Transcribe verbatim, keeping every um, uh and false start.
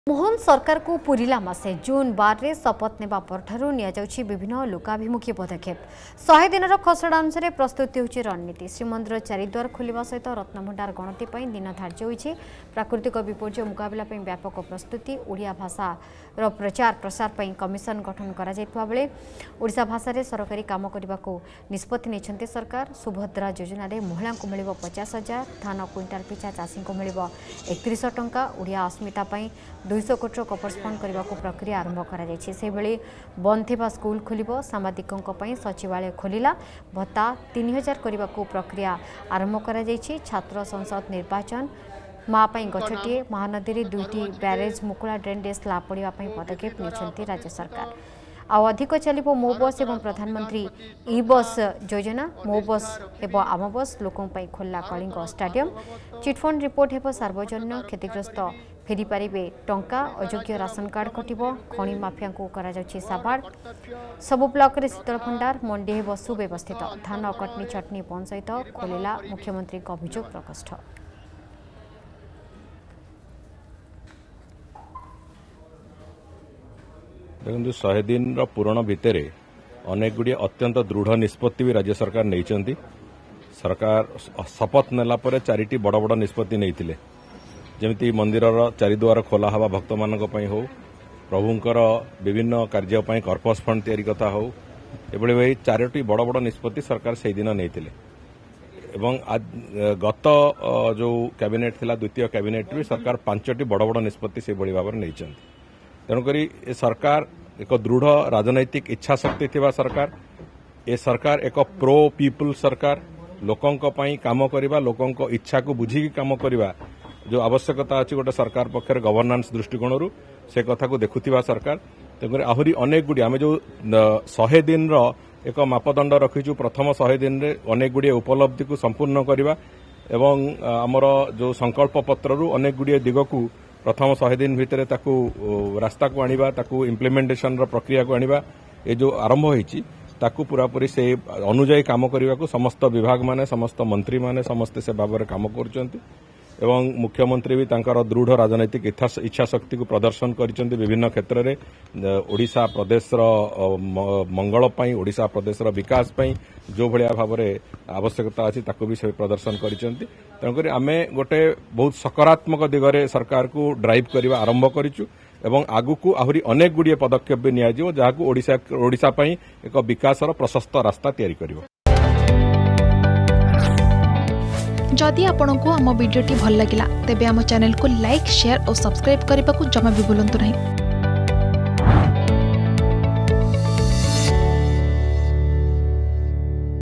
मोहन सरकार को पूरीला मासे जून बार रे शपथ नेबा परठारु नियाजाउछि विभिन्न लोकाभिमुखी पदक्षेप शहे दिन खसड़ा अनुसार प्रस्तुति होछि रणनीति श्रीमंदिर चारिद्वार खोलिबा सहित रत्नभंडार गणति पई दिन धार्य होइछि प्राकृतिक विपर्यय मुकाबला पई व्यापक प्रस्तुति ओडिया भाषा रो प्रचार प्रसार पई कमिशन गठन करा जायतबा बेले ओडिसा भाषा रे सरकारी काम करबा को निष्पत्ति नेछन्ते सरकार सुभद्रा योजना रे महिला को मिलिबो पचास हजार धान क्विंटाल पिछा चासी को मिलिबो एकतीस टंका ओडिया अस्मिता पई दुई सौ कोटी कपर्सपन करने को प्रक्रिया आरंभ कर बंद थिबा स्कूल खोलिबो सांबादिकों पई सचिवालय खोलिला भत्ता तीन हजार करने को प्रक्रिया आरंभ कर छात्र संसद निर्वाचन माँ पई गछटिए महानदी दुईटी ब्यारेज मुकुला ड्रेनेज स्लाब पड़ा पदक्षेप नहीं राज्य सरकार आउ अधिक चलो मो बस एवं प्रधानमंत्री ई बस योजना मो बस एवं आम बस लोकों पई खोला कलिंग स्टाडियम चिटफंड रिपोर्ट हेब सार्वजनिक क्षतिग्रस्त फेरी पारे टंका अयोग्य राशन कार्ड कटिबो खणी माफिया को करा जाउछि साबाड़ सबु ब्लॉक रे शीतल भंडार मंडी हेब सुव्यवस्थित धान कटनी चटनी बंद सहित खोलिला मुख्यमंत्री का अभियोग प्रकोष्ठ। देखो शहे दिन पूरण भितर अनेक गुड़िया अत्यंत दृढ़ निष्पत्ति भी राज्य सरकार नहीं सरकार शपथ नेला परे चारिटी बड़ बड़ निष्पत्ति नहीं जमिति मंदिर चारिद्वार खोला हवा भक्त मान हो प्रभुंकर विभिन्न कार्य कर्पस फंड तैयारी कथा हो ये चारोटी बड़ बड़ निष्पत्ति सरकार से दिन नहीं एवं गत जो कैबिनेट थिला द्वितीय कैबिनेट भी सरकार पांचटी बड़ बड़ निष्पत्ति से भाव में नहीं तेणुकरी ए सरकार एक दृढ़ राजनैतिक इच्छा शक्ति थिबा सरकार ए सरकार एक प्रो पीपुल सरकार लोकंक पई काम करिबा लोकंक इच्छा को बुझी काम करिबा जो आवश्यकता अछि गोटे सरकार पक्षर गवर्नेंस दृष्टिकोण से कथा को देखुथिबा सरकार तेणुकरी आहुरी अनेक गुडी आमे जो शहे दिन रो एक मापदंड रखिछु प्रथम शहे दिन रे अनेक गुडी उपलब्धि को संपूर्ण करिबा एवं हमर जो संकल्प पत्र रु अनेक गुडी दिग को प्रथम शहे दिन भितर ताकू रास्ता को आनिबा ताकू इम्प्लीमेंटेशन रो प्रक्रिया को आनिबा ए जो आरंभ होईची ताकू पूरापूरी से अनुजाई काम करने को समस्त विभाग माने समस्त मंत्री माने समस्त से भाव काम करुचंती एवं मुख्यमंत्री भी तांकर दृढ़ राजनैतिक इच्छा शक्ति को प्रदर्शन करिसंती विभिन्न क्षेत्र में ओडिशा प्रदेश मंगल पई ओडिशा प्रदेश विकास पई जो भलिया भाव में आवश्यकता अछि ताकू भी से प्रदर्शन करिसंती तेणुकरी आमे गोटे बहुत सकारात्मक दिगरे सरकार को ड्राइव करबा आरंभ करिचु एवं आगु को आहुरी अनेक गुड़िए पदक्षेप भी नियाजिवो जहाकू ओडिशा ओडिशा पई एक विकासर प्रशस्त रास्ता तैयारी करिवो। जदि आपंक आम भिडी भल लगा तेब आम चैनल को लाइक शेयर और सब्सक्राइब करने को जमा भी भूलु नहीं।